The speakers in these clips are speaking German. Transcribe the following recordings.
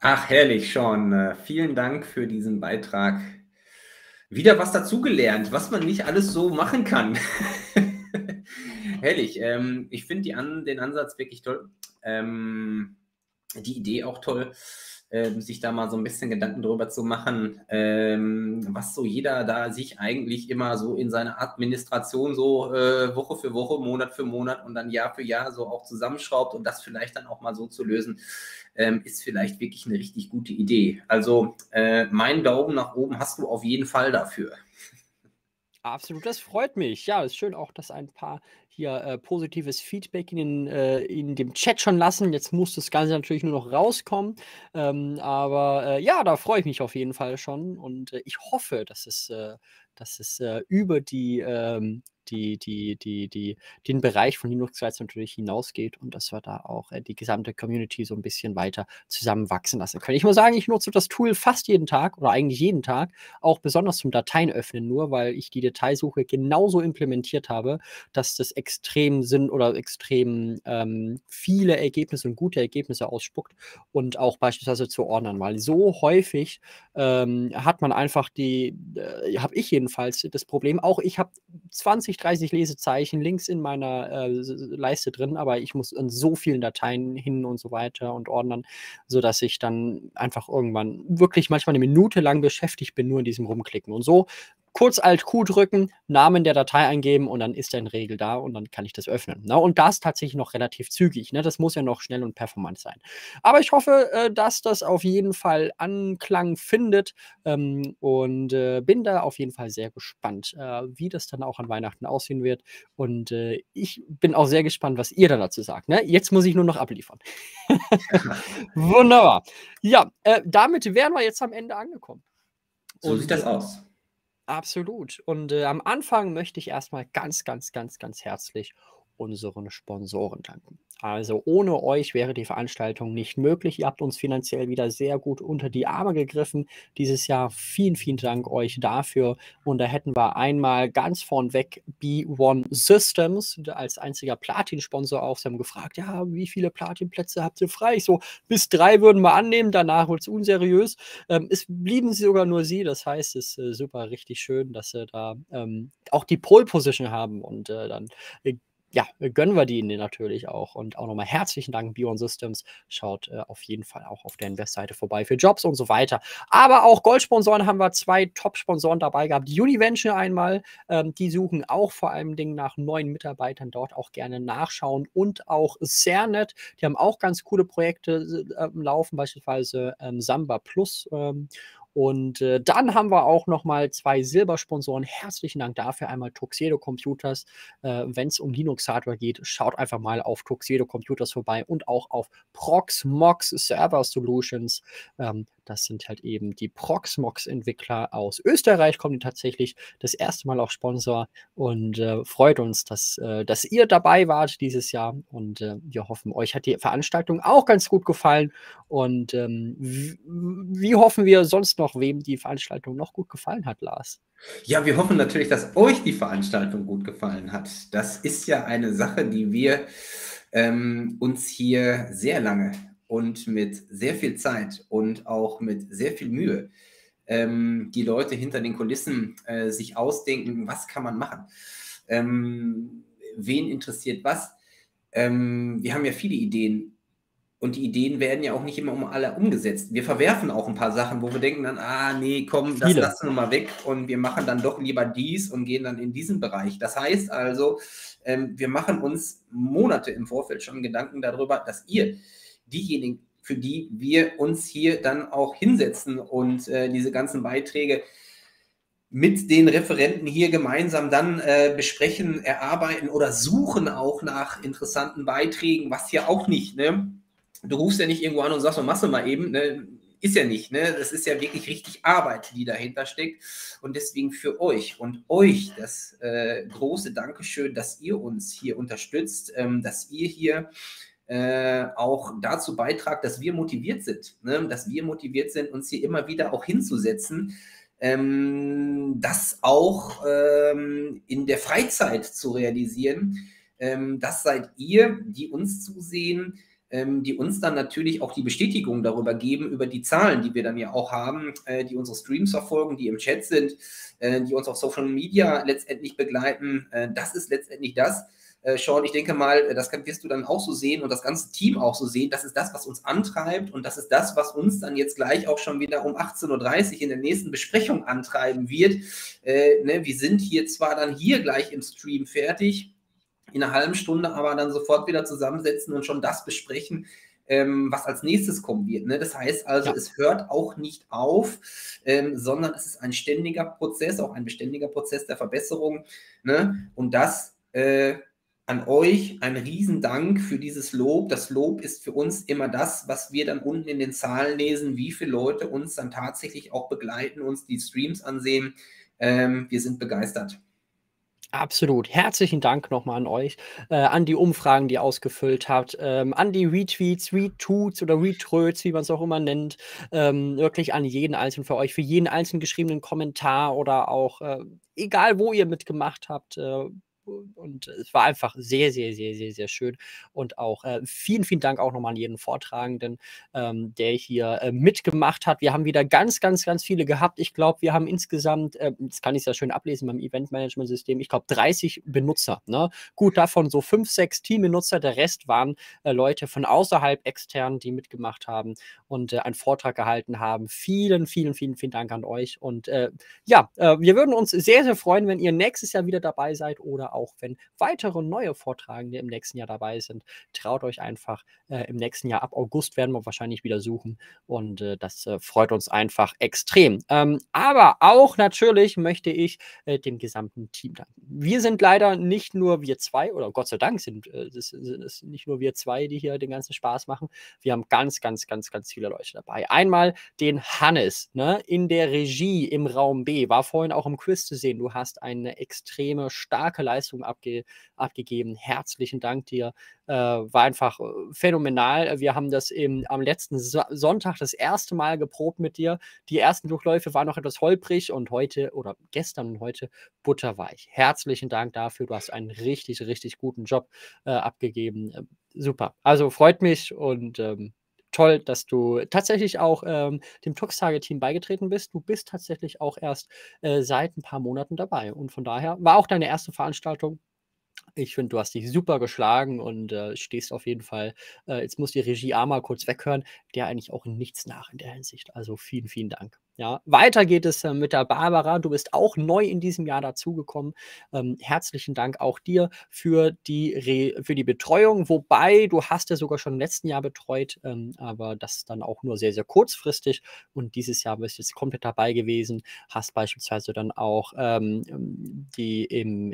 Ach, herrlich, Sean. Vielen Dank für diesen Beitrag. Wieder was dazugelernt, was man nicht alles so machen kann. Herrlich. Ich finde den Ansatz wirklich toll. Die Idee auch toll, sich da mal so ein bisschen Gedanken drüber zu machen, was so jeder da sich eigentlich immer so in seine Administration so Woche für Woche, Monat für Monat und dann Jahr für Jahr so auch zusammenschraubt und das vielleicht dann auch mal so zu lösen, ist vielleicht wirklich eine richtig gute Idee. Also meinen Daumen nach oben hast du auf jeden Fall dafür. Absolut, das freut mich. Ja, ist schön auch, dass ein paar hier positives Feedback in dem Chat schon lassen. Jetzt muss das Ganze natürlich nur noch rauskommen. Aber ja, da freue ich mich auf jeden Fall schon. Und ich hoffe, dass es über den Bereich von Linux Sites natürlich hinausgeht und dass wir da auch die gesamte Community so ein bisschen weiter zusammenwachsen lassen können. Ich muss sagen, ich nutze das Tool fast jeden Tag oder eigentlich jeden Tag, auch besonders zum Dateien öffnen, nur weil ich die Detailsuche genauso implementiert habe, dass das extrem extrem viele Ergebnisse und gute Ergebnisse ausspuckt und auch beispielsweise zu ordnen, weil so häufig hat man einfach habe ich jedenfalls das Problem, auch ich habe 20, 30 Lesezeichen links in meiner Leiste drin, aber ich muss in so vielen Dateien hin und so weiter und ordnen, sodass ich dann einfach irgendwann wirklich manchmal eine Minute lang beschäftigt bin, nur in diesem Rumklicken. Und so kurz Alt-Q drücken, Namen der Datei eingeben und dann ist er in Regel da und dann kann ich das öffnen. Ne? Und das tatsächlich noch relativ zügig. Ne? Das muss ja noch schnell und performant sein. Aber ich hoffe, dass das auf jeden Fall Anklang findet und bin da auf jeden Fall sehr gespannt, wie das dann auch an Weihnachten aussehen wird. Und ich bin auch sehr gespannt, was ihr dann dazu sagt. Ne? Jetzt muss ich nur noch abliefern. Wunderbar. Ja, damit wären wir jetzt am Ende angekommen. So sieht Und das aus. absolut. Und am Anfang möchte ich erstmal ganz, ganz, ganz, ganz herzlich unseren Sponsoren danken. Also ohne euch wäre die Veranstaltung nicht möglich. Ihr habt uns finanziell wieder sehr gut unter die Arme gegriffen dieses Jahr. Vielen, vielen Dank euch dafür. Und da hätten wir einmal ganz vornweg B1 Systems als einziger Platin-Sponsor auf. Sie haben gefragt, ja, wie viele Platin-Plätze habt ihr frei? Ich so, bis 3 würden wir annehmen, danach wird es unseriös. Es blieben sogar nur sie, das heißt, es ist super richtig schön, dass sie da auch die Pole-Position haben und dann ja, gönnen wir die ihnen natürlich auch. Und auch nochmal herzlichen Dank, B1 Systems. Schaut auf jeden Fall auch auf der Invest-Seite vorbei für Jobs und so weiter. Aber auch Goldsponsoren haben wir 2 Top-Sponsoren dabei gehabt. Univenture einmal, die suchen auch vor allem Dingen nach neuen Mitarbeitern, dort auch gerne nachschauen. Und auch Cernet, die haben auch ganz coole Projekte laufen, beispielsweise Samba Plus. Und dann haben wir auch nochmal 2 Silbersponsoren. Herzlichen Dank dafür. Einmal Tuxedo Computers. Wenn es um Linux-Hardware geht, schaut einfach mal auf Tuxedo Computers vorbei und auch auf Proxmox Server Solutions. Das sind halt eben die Proxmox-Entwickler aus Österreich, kommen die tatsächlich das erste Mal auch Sponsor und freut uns, dass ihr dabei wart dieses Jahr und wir hoffen, euch hat die Veranstaltung auch ganz gut gefallen und wie hoffen wir sonst noch, wem die Veranstaltung noch gut gefallen hat, Lars? Ja, wir hoffen natürlich, dass euch die Veranstaltung gut gefallen hat. Das ist ja eine Sache, die wir uns hier sehr lange und mit sehr viel Zeit und auch mit sehr viel Mühe die Leute hinter den Kulissen sich ausdenken, was kann man machen? Wen interessiert was? Wir haben ja viele Ideen und die Ideen werden ja auch nicht immer um alle umgesetzt. Wir verwerfen auch ein paar Sachen, wo wir denken dann, nee, komm, das Viele. lassen wir mal weg und wir machen dann doch lieber dies und gehen dann in diesen Bereich. Das heißt also, wir machen uns Monate im Vorfeld schon Gedanken darüber, dass ihr diejenigen, für die wir uns hier dann auch hinsetzen und diese ganzen Beiträge mit den Referenten hier gemeinsam dann besprechen, erarbeiten oder suchen auch nach interessanten Beiträgen, was ja auch nicht, ne? Du rufst ja nicht irgendwo an und sagst, machst du mal eben, ne? Ist ja nicht, ne? Das ist ja wirklich richtig Arbeit, die dahinter steckt. Und deswegen für euch und euch das große Dankeschön, dass ihr uns hier unterstützt, dass ihr hier auch dazu beitragt, dass wir motiviert sind, ne? Dass wir motiviert sind, uns hier immer wieder auch hinzusetzen, das auch in der Freizeit zu realisieren. Das seid ihr, die uns zusehen, die uns dann natürlich auch die Bestätigung darüber geben, über die Zahlen, die wir dann ja auch haben, die unsere Streams verfolgen, die im Chat sind, die uns auf Social Media letztendlich begleiten. Das ist letztendlich das, Sean, ich denke mal, das wirst du dann auch so sehen und das ganze Team auch so sehen. Das ist das, was uns antreibt und das ist das, was uns dann jetzt gleich auch schon wieder um 18:30 Uhr in der nächsten Besprechung antreiben wird. Wir sind hier zwar dann hier gleich im Stream fertig, in einer halben Stunde aber dann sofort wieder zusammensetzen und schon das besprechen, was als nächstes kommen wird. Ne? Das heißt also, Ja. es hört auch nicht auf, sondern es ist ein ständiger Prozess, auch ein beständiger Prozess der Verbesserung. Ne? Und das an euch ein Riesendank für dieses Lob. Das Lob ist für uns immer das, was wir dann unten in den Zahlen lesen, wie viele Leute uns dann tatsächlich auch begleiten, uns die Streams ansehen. Wir sind begeistert. Absolut. Herzlichen Dank nochmal an euch, an die Umfragen, die ihr ausgefüllt habt, an die Retweets, Retweets oder Retröts, wie man es auch immer nennt. Wirklich an jeden einzelnen für euch, für jeden einzelnen geschriebenen Kommentar oder auch, egal wo ihr mitgemacht habt. Und es war einfach sehr, sehr, sehr, sehr, sehr schön. Und auch vielen, vielen Dank auch nochmal an jeden Vortragenden, der hier mitgemacht hat. Wir haben wieder ganz, ganz, ganz viele gehabt. Ich glaube, wir haben insgesamt, das kann ich sehr schön ablesen beim Event-Management-System, ich glaube 30 Benutzer. Ne? Gut, davon so 5, 6 Teambenutzer. Der Rest waren Leute von außerhalb extern, die mitgemacht haben und einen Vortrag gehalten haben. Vielen, vielen, vielen, vielen Dank an euch. Und wir würden uns sehr, sehr freuen, wenn ihr nächstes Jahr wieder dabei seid oder auch wenn weitere neue Vortragende im nächsten Jahr dabei sind. Traut euch einfach. Im nächsten Jahr ab August werden wir wahrscheinlich wieder suchen und das freut uns einfach extrem. Aber auch natürlich möchte ich dem gesamten Team danken. Wir sind leider nicht nur wir zwei, oder Gott sei Dank sind es nicht nur wir zwei, die hier den ganzen Spaß machen. Wir haben ganz, ganz, ganz, ganz viele Leute dabei. Einmal den Hannes, ne, in der Regie im Raum B, war vorhin auch im Quiz zu sehen. Du hast eine extreme starke Leistung abgegeben. Herzlichen Dank dir. War einfach phänomenal. Wir haben das am letzten Sonntag das erste Mal geprobt mit dir. Die ersten Durchläufe waren noch etwas holprig und heute oder gestern und heute butterweich. Herzlichen Dank dafür. Du hast einen richtig, richtig guten Job abgegeben. Super. Also freut mich und toll, dass du tatsächlich auch dem Tux-Tage-Team beigetreten bist. Du bist tatsächlich auch erst seit ein paar Monaten dabei. Und von daher war auch deine erste Veranstaltung. Ich finde, du hast dich super geschlagen und stehst auf jeden Fall. Jetzt muss die Regie A mal kurz weghören, der eigentlich auch in nichts nach in der Hinsicht. Also vielen, vielen Dank. Ja, weiter geht es mit der Barbara. Du bist auch neu in diesem Jahr dazugekommen. Herzlichen Dank auch dir für die Betreuung, wobei du hast ja sogar schon im letzten Jahr betreut, aber das dann auch nur sehr, sehr kurzfristig. Und dieses Jahr bist du jetzt komplett dabei gewesen, hast beispielsweise dann auch die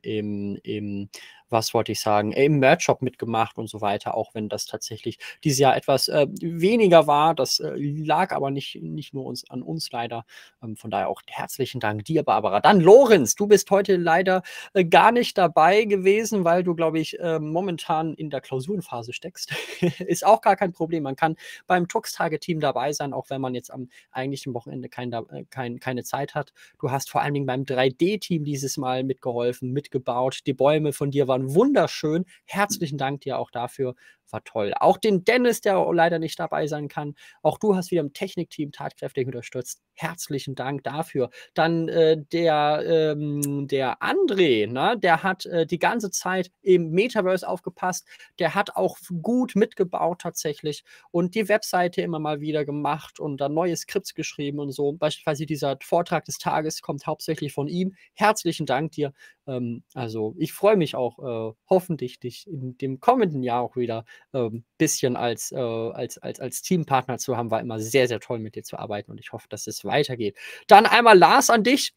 was wollte ich sagen, im Merch-Shop mitgemacht und so weiter, auch wenn das tatsächlich dieses Jahr etwas weniger war. Das lag aber nicht nur an uns leider. Von daher auch herzlichen Dank dir, Barbara. Dann Lorenz, du bist heute leider gar nicht dabei gewesen, weil du, glaube ich, momentan in der Klausurenphase steckst. Ist auch gar kein Problem. Man kann beim Tux-Tage-Team dabei sein, auch wenn man jetzt am eigentlichen Wochenende keine Zeit hat. Du hast vor allen Dingen beim 3D-Team dieses Mal mitgeholfen, mitgebaut. Die Bäume von dir waren wunderschön. Herzlichen Dank dir auch dafür. War toll. Auch den Dennis, der leider nicht dabei sein kann. Auch du hast wieder im Technikteam tatkräftig unterstützt. Herzlichen Dank dafür. Dann der André, ne, der hat die ganze Zeit im Metaverse aufgepasst. Der hat auch gut mitgebaut tatsächlich und die Webseite immer mal wieder gemacht und dann neue Skripts geschrieben und so. Beispielsweise dieser Vortrag des Tages kommt hauptsächlich von ihm. Herzlichen Dank dir. Also ich freue mich auch, hoffentlich dich in dem kommenden Jahr auch wieder bisschen als Teampartner zu haben. War immer sehr, sehr toll, mit dir zu arbeiten und ich hoffe, dass es weitergeht. Dann einmal Lars an dich.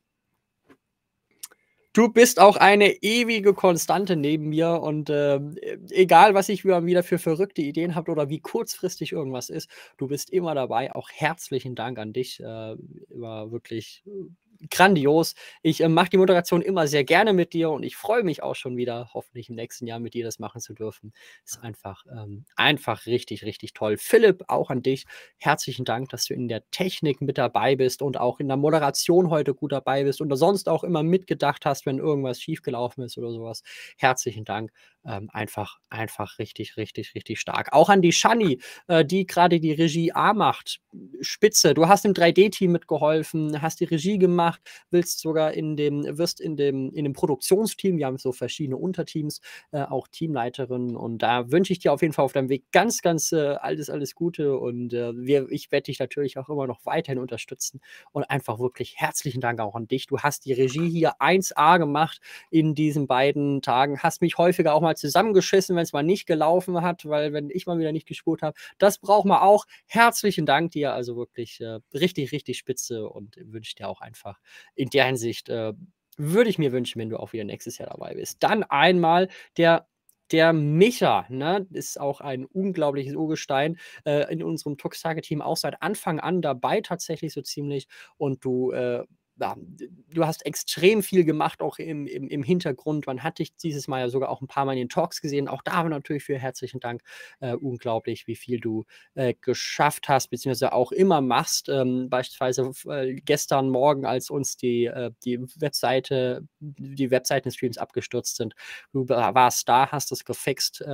Du bist auch eine ewige Konstante neben mir und egal, was ich wieder für verrückte Ideen habe oder wie kurzfristig irgendwas ist, du bist immer dabei. Auch herzlichen Dank an dich. War wirklich grandios. Ich mache die Moderation immer sehr gerne mit dir und ich freue mich auch schon wieder, hoffentlich im nächsten Jahr mit dir das machen zu dürfen. Ist einfach richtig, richtig toll. Philipp, auch an dich. Herzlichen Dank, dass du in der Technik mit dabei bist und auch in der Moderation heute gut dabei bist und sonst auch immer mitgedacht hast, wenn irgendwas schiefgelaufen ist oder sowas. Herzlichen Dank. Einfach richtig, richtig, richtig stark. Auch an die Shani, die gerade die Regie A macht. Spitze. Du hast im 3D-Team mitgeholfen, hast die Regie gemacht, wirst in dem Produktionsteam, wir haben so verschiedene Unterteams, auch Teamleiterin und da wünsche ich dir auf jeden Fall auf deinem Weg ganz, ganz alles Gute und ich werde dich natürlich auch immer noch weiterhin unterstützen und einfach wirklich herzlichen Dank auch an dich. Du hast die Regie hier 1A gemacht in diesen beiden Tagen, hast mich häufiger auch mal zusammengeschissen, wenn es mal nicht gelaufen hat, weil wenn ich mal wieder nicht gespurt habe, das braucht man auch. Herzlichen Dank dir, also wirklich richtig, richtig spitze und wünsche dir auch einfach in der Hinsicht, würde ich mir wünschen, wenn du auch wieder nächstes Jahr dabei bist. Dann einmal der Micha, ne, ist auch ein unglaubliches Urgestein in unserem Tux-Tage-Team, auch seit Anfang an dabei tatsächlich so ziemlich und du hast extrem viel gemacht, auch im Hintergrund. Man hat dich dieses Mal ja sogar auch ein paar Mal in den Talks gesehen. Auch da natürlich für herzlichen Dank. Unglaublich, wie viel du geschafft hast, beziehungsweise auch immer machst. Beispielsweise gestern Morgen, als uns die Webseiten des Streams abgestürzt sind. Du warst da, hast es gefixt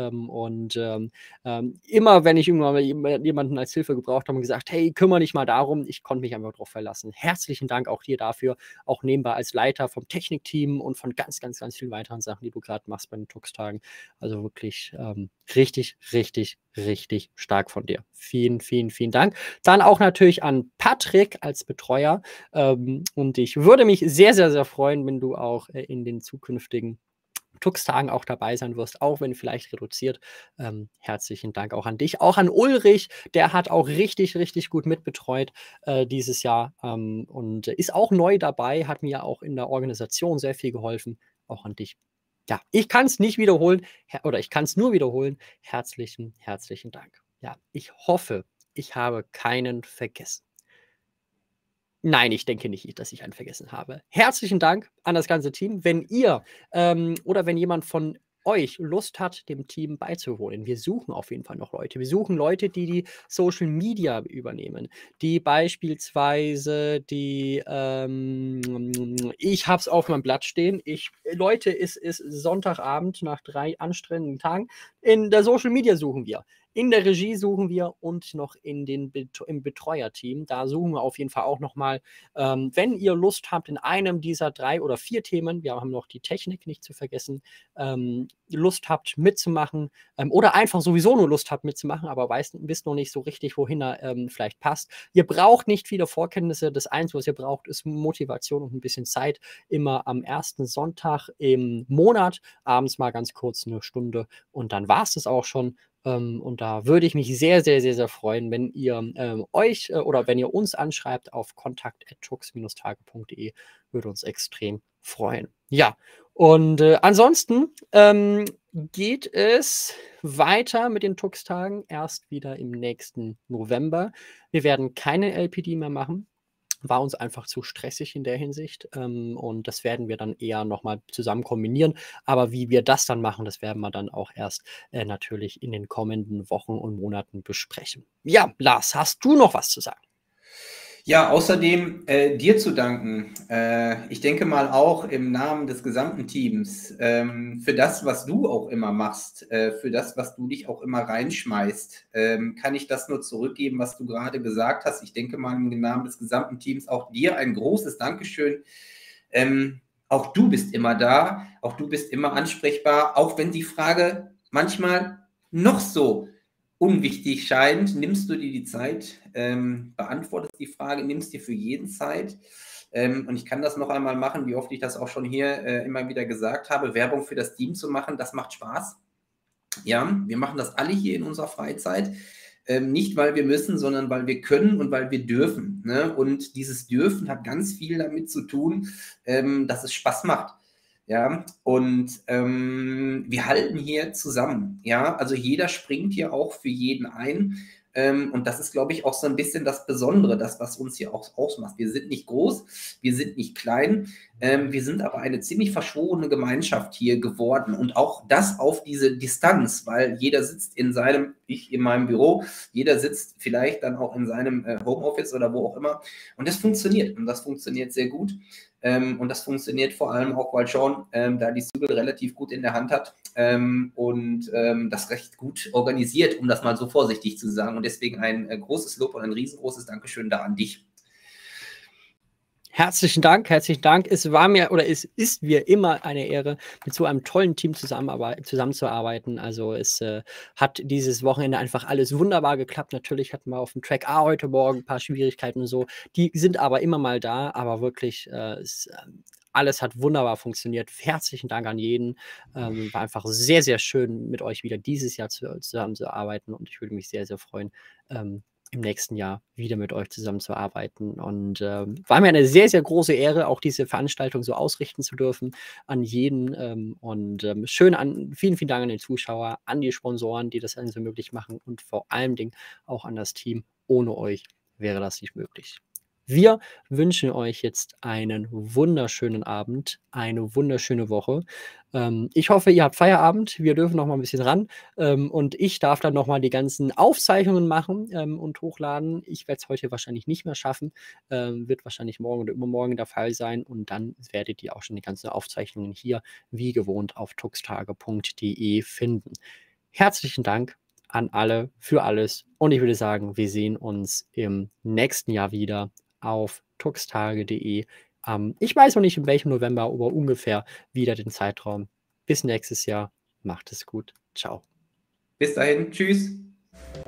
immer, wenn ich irgendwann mal jemanden als Hilfe gebraucht habe und gesagt, hey, kümmere dich mal darum, ich konnte mich einfach darauf verlassen. Herzlichen Dank auch dir dafür, auch nebenbei als Leiter vom Technikteam und von ganz, ganz, ganz vielen weiteren Sachen, die du gerade machst bei den Tux-Tagen. Also wirklich richtig, richtig, richtig stark von dir. Vielen, vielen, vielen Dank. Dann auch natürlich an Patrick als Betreuer und ich würde mich sehr, sehr, sehr freuen, wenn du auch in den zukünftigen Tux-Tagen auch dabei sein wirst, auch wenn vielleicht reduziert. Herzlichen Dank auch an dich. Auch an Ulrich, der hat auch richtig, richtig gut mitbetreut dieses Jahr und ist auch neu dabei, hat mir auch in der Organisation sehr viel geholfen. Auch an dich. Ja, ich kann es nicht wiederholen oder ich kann es nur wiederholen. Herzlichen, herzlichen Dank. Ja, ich hoffe, ich habe keinen vergessen. Nein, ich denke nicht, dass ich einen vergessen habe. Herzlichen Dank an das ganze Team. Wenn ihr oder wenn jemand von euch Lust hat, dem Team beizuwohnen, wir suchen auf jeden Fall noch Leute. Wir suchen Leute, die Social Media übernehmen, die beispielsweise ich habe es auf meinem Blatt stehen. Leute, es ist Sonntagabend nach 3 anstrengenden Tagen. In der Social Media suchen wir. In der Regie suchen wir und noch im Betreuerteam. Da suchen wir auf jeden Fall auch nochmal. Wenn ihr Lust habt, in einem dieser 3 oder 4 Themen, wir haben noch die Technik nicht zu vergessen, Lust habt mitzumachen oder einfach sowieso nur Lust habt mitzumachen, aber wisst noch nicht so richtig, wohin er vielleicht passt. Ihr braucht nicht viele Vorkenntnisse. Das Einzige, was ihr braucht, ist Motivation und ein bisschen Zeit. Immer am ersten Sonntag im Monat, abends mal ganz kurz eine Stunde und dann war es das auch schon. Und da würde ich mich sehr, sehr, sehr, sehr freuen, wenn ihr euch oder wenn ihr uns anschreibt auf kontakt@tux-tage.de. Würde uns extrem freuen. Ja, und ansonsten geht es weiter mit den Tux-Tagen erst wieder im nächsten November. Wir werden keine LPD mehr machen. War uns einfach zu stressig in der Hinsicht und das werden wir dann eher nochmal zusammen kombinieren. Aber wie wir das dann machen, das werden wir dann auch erst natürlich in den kommenden Wochen und Monaten besprechen. Ja, Lars, hast du noch was zu sagen? Ja, außerdem dir zu danken. Ich denke mal auch im Namen des gesamten Teams für das, was du auch immer machst, für das, was du dich auch immer reinschmeißt, kann ich das nur zurückgeben, was du gerade gesagt hast. Ich denke mal im Namen des gesamten Teams auch dir ein großes Dankeschön. Auch du bist immer da, auch du bist immer ansprechbar, auch wenn die Frage manchmal noch so unwichtig scheint, nimmst du dir die Zeit, beantwortest die Frage, nimmst dir für jeden Zeit. Und ich kann das noch einmal machen, wie oft ich das auch schon hier immer wieder gesagt habe, Werbung für das Team zu machen, das macht Spaß. Ja, wir machen das alle hier in unserer Freizeit. Nicht, weil wir müssen, sondern weil wir können und weil wir dürfen. Ne? Und dieses Dürfen hat ganz viel damit zu tun, dass es Spaß macht. Ja, und wir halten hier zusammen. Ja, also jeder springt hier auch für jeden ein. Und das ist, glaube ich, auch so ein bisschen das Besondere, das, was uns hier auch ausmacht. Wir sind nicht groß, wir sind nicht klein, wir sind aber eine ziemlich verschworene Gemeinschaft hier geworden. Und auch das auf diese Distanz, weil jeder sitzt ich in meinem Büro, jeder sitzt vielleicht dann auch in seinem Homeoffice oder wo auch immer. Und das funktioniert. Und das funktioniert sehr gut. Und das funktioniert vor allem auch, weil Sean da die Zügel relativ gut in der Hand hat und das recht gut organisiert, um das mal so vorsichtig zu sagen. Und deswegen ein großes Lob und ein riesengroßes Dankeschön da an dich. Herzlichen Dank, herzlichen Dank. Es war mir oder es ist mir immer eine Ehre, mit so einem tollen Team zusammenzuarbeiten. Also es hat dieses Wochenende einfach alles wunderbar geklappt. Natürlich hatten wir auf dem Track A heute Morgen ein paar Schwierigkeiten und so. Die sind aber immer mal da, aber wirklich alles hat wunderbar funktioniert. Herzlichen Dank an jeden. War einfach sehr, sehr schön, mit euch wieder dieses Jahr zusammenzuarbeiten und ich würde mich sehr, sehr freuen, im nächsten Jahr wieder mit euch zusammenzuarbeiten. Und war mir eine sehr, sehr große Ehre, auch diese Veranstaltung so ausrichten zu dürfen an jeden. Vielen, vielen Dank an den Zuschauer, an die Sponsoren, die das so möglich machen und vor allen Dingen auch an das Team. Ohne euch wäre das nicht möglich. Wir wünschen euch jetzt einen wunderschönen Abend, eine wunderschöne Woche. Ich hoffe, ihr habt Feierabend. Wir dürfen noch mal ein bisschen ran. Und ich darf dann noch mal die ganzen Aufzeichnungen machen und hochladen. Ich werde es heute wahrscheinlich nicht mehr schaffen. Wird wahrscheinlich morgen oder übermorgen der Fall sein. Und dann werdet ihr auch schon die ganzen Aufzeichnungen hier wie gewohnt auf tuxtage.de finden. Herzlichen Dank an alle für alles. Und ich würde sagen, wir sehen uns im nächsten Jahr wieder auf tuxtage.de. Ich weiß noch nicht, in welchem November, aber ungefähr wieder den Zeitraum. Bis nächstes Jahr. Macht es gut. Ciao. Bis dahin. Tschüss.